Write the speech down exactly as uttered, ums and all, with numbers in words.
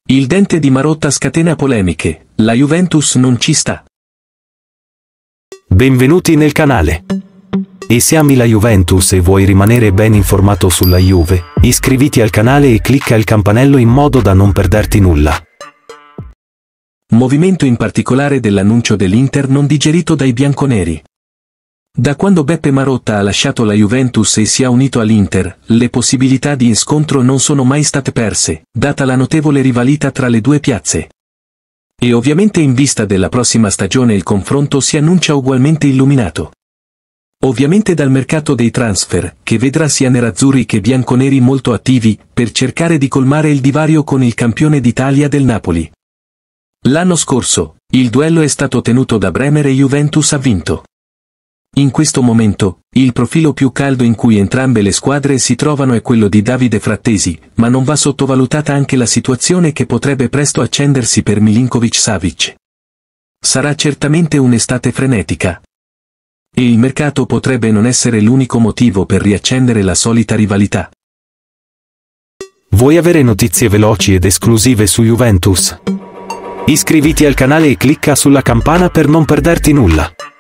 Il dente di Marotta scatena polemiche, la Juventus non ci sta. Benvenuti nel canale. E se ami la Juventus e vuoi rimanere ben informato sulla Juve, iscriviti al canale e clicca il campanello in modo da non perderti nulla. Movimento in particolare dell'annuncio dell'Inter non digerito dai bianconeri. Da quando Beppe Marotta ha lasciato la Juventus e si è unito all'Inter, le possibilità di scontro non sono mai state perse, data la notevole rivalità tra le due piazze. E ovviamente in vista della prossima stagione il confronto si annuncia ugualmente illuminato. Ovviamente dal mercato dei transfer, che vedrà sia nerazzurri che bianconeri molto attivi, per cercare di colmare il divario con il campione d'Italia del Napoli. L'anno scorso, il duello è stato tenuto da Bremer e Juventus ha vinto. In questo momento, il profilo più caldo in cui entrambe le squadre si trovano è quello di Davide Frattesi, ma non va sottovalutata anche la situazione che potrebbe presto accendersi per Milinković-Savić. Sarà certamente un'estate frenetica. E il mercato potrebbe non essere l'unico motivo per riaccendere la solita rivalità. Vuoi avere notizie veloci ed esclusive su Juventus? Iscriviti al canale e clicca sulla campana per non perderti nulla.